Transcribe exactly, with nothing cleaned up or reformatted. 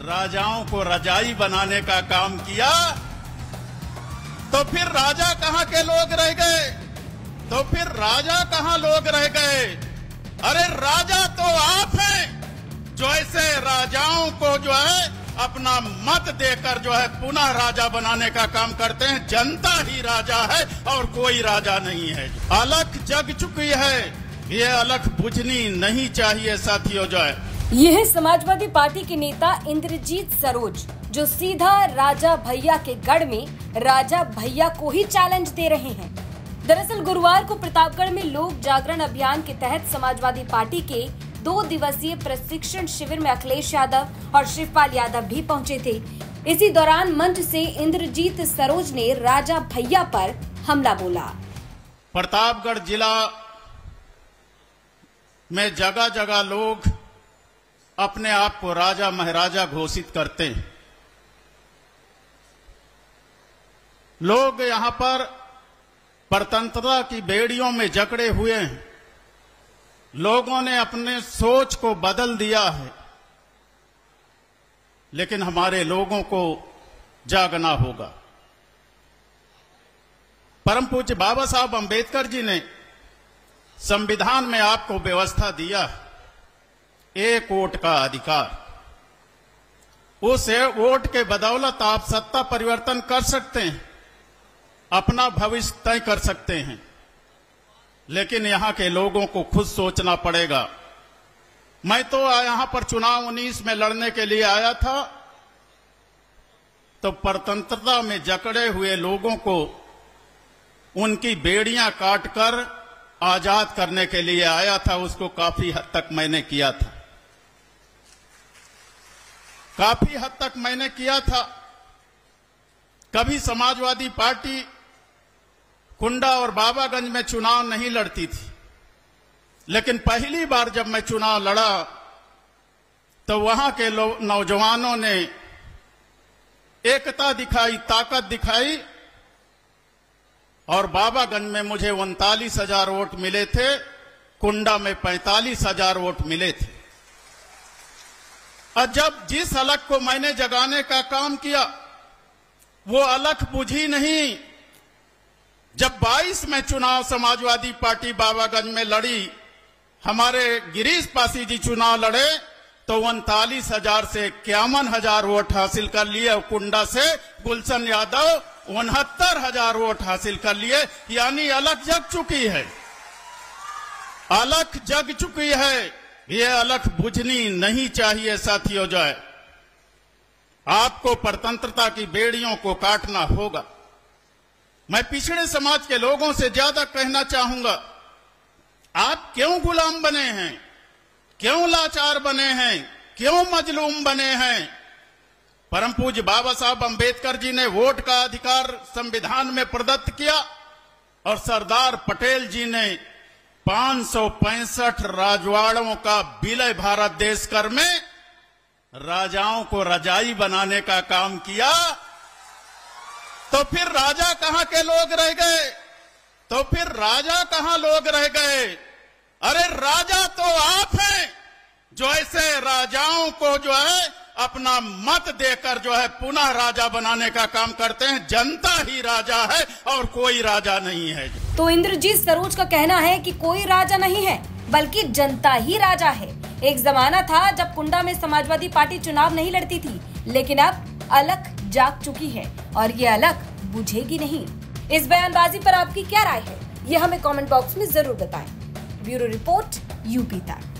राजाओं को रजाई बनाने का काम किया, तो फिर राजा कहां के लोग रह गए? तो फिर राजा कहां लोग रह गए? अरे राजा तो आप हैं जो ऐसे राजाओं को जो है अपना मत देकर जो है पुनः राजा बनाने का काम करते हैं। जनता ही राजा है और कोई राजा नहीं है। अलख जग चुकी है, ये अलख बुझनी नहीं चाहिए साथियों। जो है यह है समाजवादी पार्टी के नेता इंद्रजीत सरोज, जो सीधा राजा भैया के गढ़ में राजा भैया को ही चैलेंज दे रहे हैं। दरअसल गुरुवार को प्रतापगढ़ में लोक जागरण अभियान के तहत समाजवादी पार्टी के दो दिवसीय प्रशिक्षण शिविर में अखिलेश यादव और शिवपाल यादव भी पहुंचे थे। इसी दौरान मंच से इंद्रजीत सरोज ने राजा भैया पर हमला बोला। प्रतापगढ़ जिला में जगह जगह लोग अपने आप को राजा महाराजा घोषित करते हैं। लोग यहां पर परतंत्रता की बेड़ियों में जकड़े हुए हैं। लोगों ने अपने सोच को बदल दिया है, लेकिन हमारे लोगों को जागना होगा। परम पूज्य बाबा साहब अंबेडकर जी ने संविधान में आपको व्यवस्था दिया है, एक वोट का अधिकार। उस वोट के बदौलत आप सत्ता परिवर्तन कर सकते हैं, अपना भविष्य तय कर सकते हैं, लेकिन यहां के लोगों को खुद सोचना पड़ेगा। मैं तो यहां पर चुनाव उन्नीस में लड़ने के लिए आया था, तो परतंत्रता में जकड़े हुए लोगों को उनकी बेड़ियां काटकर आजाद करने के लिए आया था। उसको काफी हद तक मैंने किया था, काफी हद तक मैंने किया था। कभी समाजवादी पार्टी कुंडा और बाबागंज में चुनाव नहीं लड़ती थी, लेकिन पहली बार जब मैं चुनाव लड़ा तो वहां के नौजवानों ने एकता दिखाई, ताकत दिखाई, और बाबागंज में मुझे उनतालीस हजार वोट मिले थे, कुंडा में पैंतालीस हजार वोट मिले थे। और जब जिस अलख को मैंने जगाने का काम किया वो अलख बुझी नहीं। जब बाईस में चुनाव समाजवादी पार्टी बाबागंज में लड़ी, हमारे गिरीश पासी जी चुनाव लड़े तो उनतालीस हजार से इक्यावन हजार वोट हासिल कर लिए, और कुंडा से गुलशन यादव उनहत्तर हजार वोट हासिल कर लिए। यानी अलख जग चुकी है, अलख जग चुकी है, ये अलख बुझनी नहीं चाहिए साथियों। जो है आपको परतंत्रता की बेड़ियों को काटना होगा। मैं पिछड़े समाज के लोगों से ज्यादा कहना चाहूंगा, आप क्यों गुलाम बने हैं, क्यों लाचार बने हैं, क्यों मजलूम बने हैं? परम पूज्य बाबा साहब अंबेडकर जी ने वोट का अधिकार संविधान में प्रदत्त किया, और सरदार पटेल जी ने पांच सौ पैंसठ राजवाड़ों का विलय भारत देश कर में राजाओं को रजाई बनाने का काम किया। तो फिर राजा कहां के लोग रह गए? तो फिर राजा कहां लोग रह गए? अरे राजा तो आप हैं जो ऐसे राजाओं को जो है अपना मत देकर जो है पुनः राजा बनाने का काम करते हैं। जनता ही राजा है और कोई राजा नहीं है। तो इंद्रजीत सरोज का कहना है कि कोई राजा नहीं है, बल्कि जनता ही राजा है। एक जमाना था जब कुंडा में समाजवादी पार्टी चुनाव नहीं लड़ती थी, लेकिन अब अलख जाग चुकी है और ये अलख बुझेगी नहीं। इस बयानबाजी पर आपकी क्या राय है, ये हमें कमेंट बॉक्स में जरूर बताएं। ब्यूरो रिपोर्ट यूपी तक।